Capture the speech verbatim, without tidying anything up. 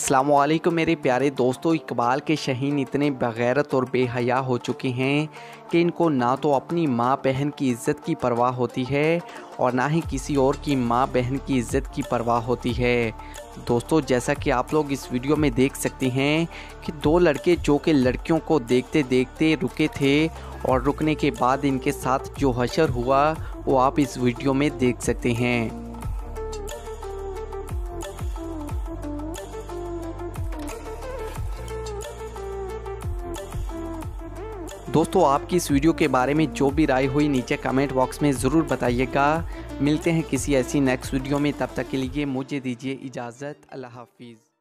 अस्सलामुअलैकुम मेरे प्यारे दोस्तों। इकबाल के शहीन इतने बगैरत और बेहया हो चुके हैं कि इनको ना तो अपनी माँ बहन की इज़्ज़त की परवाह होती है और ना ही किसी और की माँ बहन की इज़्ज़त की परवाह होती है। दोस्तों, जैसा कि आप लोग इस वीडियो में देख सकते हैं कि दो लड़के जो कि लड़कियों को देखते देखते रुके थे और रुकने के बाद इनके साथ जो हशर हुआ वो आप इस वीडियो में देख सकते हैं। दोस्तों, आपकी इस वीडियो के बारे में जो भी राय हुई नीचे कमेंट बॉक्स में ज़रूर बताइएगा। मिलते हैं किसी ऐसी नेक्स्ट वीडियो में, तब तक के लिए मुझे दीजिए इजाज़त। अल्लाह हाफिज़।